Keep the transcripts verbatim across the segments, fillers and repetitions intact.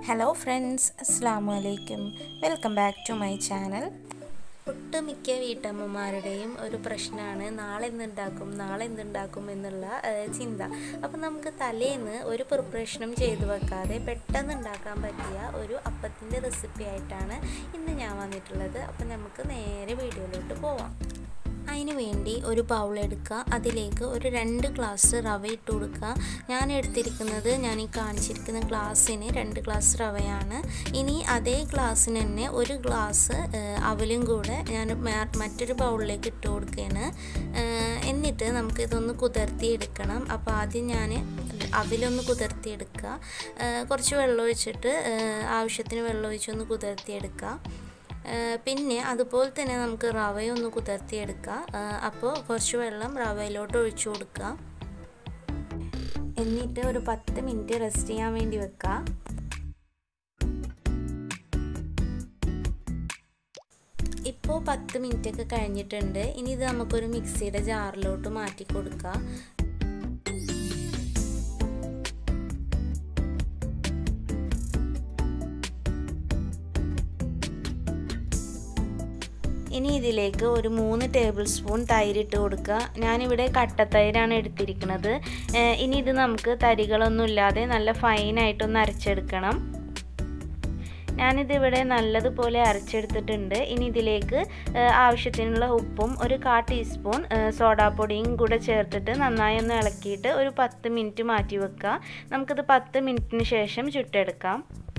Hello friends, Assalamu alaikum. Welcome back to my channel. ഒട്ടുമിക്ക വീട്ടമ്മമാരുടെയും ഒരു പ്രശ്നമാണ് നാളെ എന്തുണ്ടാക്കും നാളെ എന്തുണ്ടാക്കും എന്നുള്ള ചിന്ത. അപ്പോൾ നമുക്ക് തലേന്ന് ഒരു പ്രിപ്പറേഷനും ചെയ്തു വെക്കാതെ പെട്ടെന്ന് ഉണ്ടാക്കാൻ പറ്റിയ ഒരു അപ്പത്തിൻ്റെ റെസിപ്പി ആയിട്ടാണ് ഇന്ന് ഞാൻ വന്നിട്ടുള്ളത്. അപ്പോൾ നമുക്ക് നേരെ വീഡിയോയിലോട്ട് പോവാം. അതിന് വേണ്ടി ഒരു ബൗൾ എടുക്കുക, അതിലേക്ക് ഒരു രണ്ട് ഗ്ലാസ് റവ ഇട്ട് കൊടുക്കുക. ഞാൻ എടുത്തിരിക്കുന്നത് ഞാൻ ഈ കാണിച്ചിരിക്കുന്ന ഗ്ലാസ്സിന് രണ്ട് ഗ്ലാസ് റവയാണ്. ഇനി അതേ ഗ്ലാസ്സിന് തന്നെ ഒരു ഗ്ലാസ് അവലും കൂടെ ഞാൻ മറ്റൊരു ബൗളിലേക്ക് ഇട്ട് കൊടുക്കുകയാണ്. എന്നിട്ട് നമുക്കിതൊന്ന് കുതിർത്തിയെടുക്കണം. അപ്പോൾ ആദ്യം ഞാൻ അവലൊന്ന് കുതിർത്തിയെടുക്കുക. കുറച്ച് വെള്ളം ഒഴിച്ചിട്ട് ആവശ്യത്തിന് വെള്ളം ഒഴിച്ചൊന്ന് കുതിർത്തിയെടുക്കുക. പിന്നെ അതുപോലെ തന്നെ നമുക്ക് റവയൊന്ന് കുതിർത്തിയെടുക്കുക. അപ്പോൾ കുറച്ച് വെള്ളം റവയിലോട്ട് ഒഴിച്ചു കൊടുക്കുക. എന്നിട്ട് ഒരു പത്ത് മിനിറ്റ് റെസ്റ്റ് ചെയ്യാൻ വേണ്ടി വെക്കുക. ഇപ്പോൾ പത്ത് മിനിറ്റൊക്കെ കഴിഞ്ഞിട്ടുണ്ട്. ഇനി ഇത് നമുക്കൊരു മിക്സിയുടെ ജാറിലോട്ട് മാറ്റി കൊടുക്കുക. ഇനി ഇതിലേക്ക് ഒരു മൂന്ന് ടേബിൾ സ്പൂൺ തൈരിട്ട് കൊടുക്കുക. ഞാനിവിടെ കട്ടത്തൈരാണ് എടുത്തിരിക്കുന്നത്. ഇനി ഇത് നമുക്ക് തരികളൊന്നും ഇല്ലാതെ നല്ല ഫൈനായിട്ടൊന്ന് അരച്ചെടുക്കണം. ഞാനിതിവിടെ നല്ലതുപോലെ അരച്ചെടുത്തിട്ടുണ്ട്. ഇനി ഇതിലേക്ക് ആവശ്യത്തിനുള്ള ഉപ്പും ഒരു കാ ടീസ്പൂൺ സോഡാപ്പൊടിയും കൂടെ ചേർത്തിട്ട് നന്നായി ഒന്ന് ഇളക്കിയിട്ട് ഒരു പത്ത് മിനിറ്റ് മാറ്റി വെക്കുക. നമുക്കിത് പത്ത് മിനിറ്റിന് ശേഷം ചുട്ടെടുക്കാം.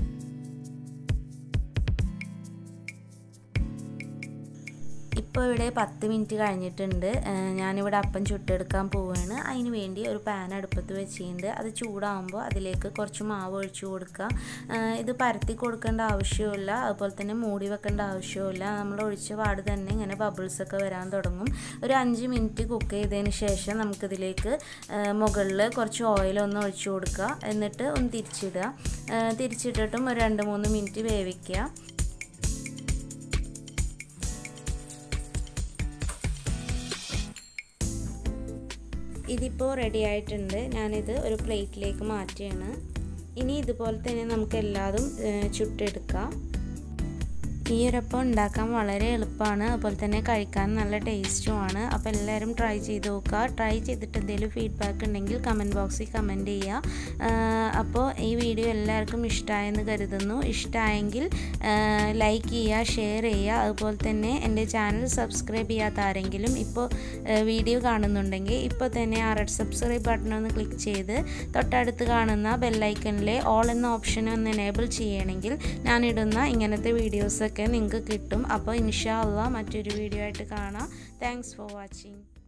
ഇപ്പോൾ ഇവിടെ പത്ത് മിനിറ്റ് കഴിഞ്ഞിട്ടുണ്ട്. ഞാനിവിടെ അപ്പം ചുട്ടെടുക്കാൻ പോവുകയാണ്. അതിന് വേണ്ടി ഒരു പാൻ അടുപ്പത്ത് വെച്ചിട്ടുണ്ട്. അത് ചൂടാകുമ്പോൾ അതിലേക്ക് കുറച്ച് മാവ് ഒഴിച്ചു കൊടുക്കുക. ഇത് പരത്തി കൊടുക്കേണ്ട ആവശ്യമില്ല, അതുപോലെ തന്നെ മൂടി വെക്കേണ്ട ആവശ്യമില്ല. നമ്മൾ ഒഴിച്ച പാട് തന്നെ ഇങ്ങനെ ബബിൾസൊക്കെ വരാൻ തുടങ്ങും. ഒരു അഞ്ച് മിനിറ്റ് കുക്ക് ചെയ്തതിന് ശേഷം നമുക്കിതിലേക്ക് മുകളിൽ കുറച്ച് ഓയിലൊന്ന് ഒഴിച്ചു കൊടുക്കുക. എന്നിട്ട് ഒന്ന് തിരിച്ചിടുക. തിരിച്ചിട്ടിട്ടും ഒരു രണ്ട് മൂന്ന് മിനിറ്റ് വേവിക്കുക. ഇതിപ്പോൾ റെഡി ആയിട്ടുണ്ട്. ഞാനിത് ഒരു പ്ലേറ്റിലേക്ക് മാറ്റുകയാണ്. ഇനി ഇതുപോലെ തന്നെ നമുക്ക് എല്ലാതും ചുട്ടെടുക്കാം. ഈ ഒരപ്പം ഉണ്ടാക്കാൻ വളരെ എളുപ്പമാണ്, അതുപോലെ തന്നെ കഴിക്കാൻ നല്ല ടേസ്റ്റുമാണ്. അപ്പോൾ എല്ലാവരും ട്രൈ ചെയ്ത് നോക്കുക. ട്രൈ ചെയ്തിട്ട് എന്തെങ്കിലും ഫീഡ്ബാക്ക് ഉണ്ടെങ്കിൽ കമൻറ്റ് ബോക്സിൽ കമൻറ്റ് ചെയ്യുക. അപ്പോൾ ഈ വീഡിയോ എല്ലാവർക്കും ഇഷ്ടമായെന്ന് കരുതുന്നു. ഇഷ്ടമായെങ്കിൽ ലൈക്ക് ചെയ്യുക, ഷെയർ ചെയ്യുക. അതുപോലെ തന്നെ എൻ്റെ ചാനൽ സബ്സ്ക്രൈബ് ചെയ്യാത്ത ആരെങ്കിലും ഇപ്പോൾ വീഡിയോ കാണുന്നുണ്ടെങ്കിൽ ഇപ്പോൾ തന്നെ ആ റെഡ് സബ്സ്ക്രൈബ് ബട്ടൺ ഒന്ന് ക്ലിക്ക് ചെയ്ത് തൊട്ടടുത്ത് കാണുന്ന ബെല്ലൈക്കണിലെ ഓൾ എന്ന ഓപ്ഷൻ ഒന്ന് എനേബിൾ ചെയ്യണമെങ്കിൽ ഞാനിടുന്ന ഇങ്ങനത്തെ വീഡിയോസൊക്കെ നിങ്ങൾക്ക് കിട്ടും. അപ്പോൾ ഇൻഷാ അള്ളാ മറ്റൊരു വീഡിയോ ആയിട്ട് കാണാം. Thanks for watching.